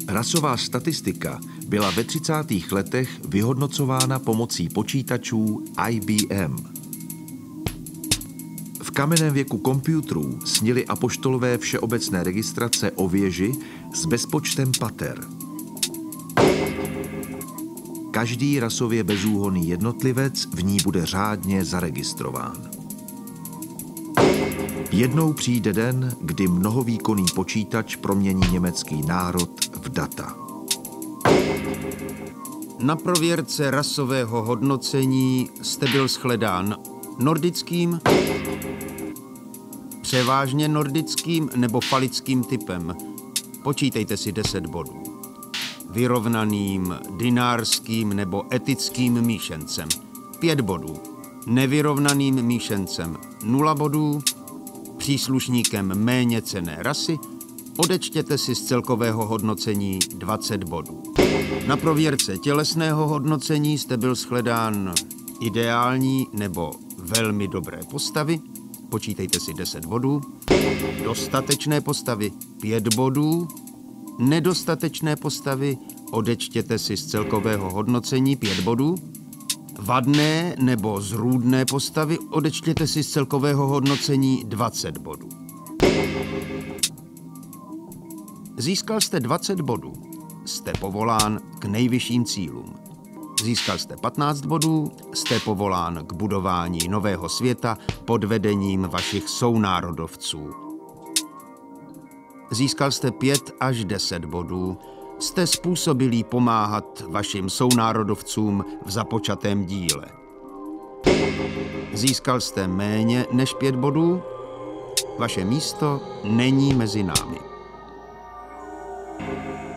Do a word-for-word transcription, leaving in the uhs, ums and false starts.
Rasová statistika byla ve třicátých letech vyhodnocována pomocí počítačů I B M. V kamenném věku počítačů snili apoštolové všeobecné registrace o věži s bezpočtem pater. Každý rasově bezúhonný jednotlivec v ní bude řádně zaregistrován. Jednou přijde den, kdy mnohovýkonný počítač promění německý národ v data. Na prověrce rasového hodnocení jste byl shledán nordickým, převážně nordickým nebo falickým typem. Počítejte si deset bodů. Vyrovnaným, dinárským nebo etickým míšencem pět bodů. Nevyrovnaným míšencem nula bodů. Příslušníkem méně cenné rasy odečtěte si z celkového hodnocení dvacet bodů. Na prověrce tělesného hodnocení jste byl shledán ideální nebo velmi dobré postavy, počítejte si deset bodů, dostatečné postavy pět bodů, nedostatečné postavy odečtěte si z celkového hodnocení pět bodů, vadné nebo zrůdné postavy odečtěte si z celkového hodnocení dvacet bodů. Získal jste dvacet bodů, jste povolán k nejvyšším cílům. Získal jste patnáct bodů, jste povolán k budování nového světa pod vedením vašich sounárodovců. Získal jste pět až deset bodů, jste způsobilí pomáhat vašim sounárodovcům v započatém díle. Získal jste méně než pět bodů, vaše místo není mezi námi.